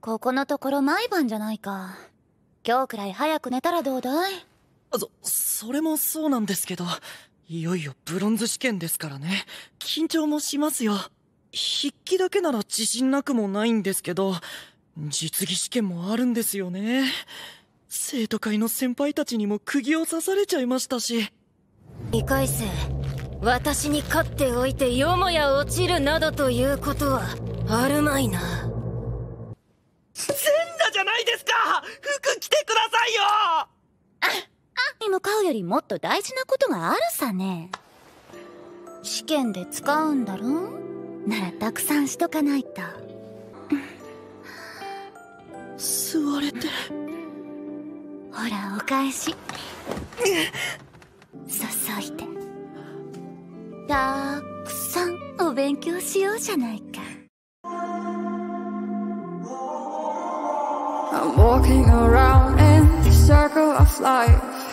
ここのところ毎晩じゃないか。今日くらい早く寝たらどうだい？ それもそうなんですけど、いよいよブロンズ試験ですからね。緊張もしますよ。筆記だけなら自信なくもないんですけど、実技試験もあるんですよね。生徒会の先輩たちにも釘を刺されちゃいましたし。 2回生、私に勝っておいてよもや落ちるなどということはあるまいな。 全裸じゃないですか！服着てくださいよ！ に向かうよりもっと大事なことがあるさね。試験で使うんだろ？ならたくさんしとかないと。 座れて。 ほらお返し。注いで。たくさんお勉強しようじゃないか。 I'm walking around in the circle of life.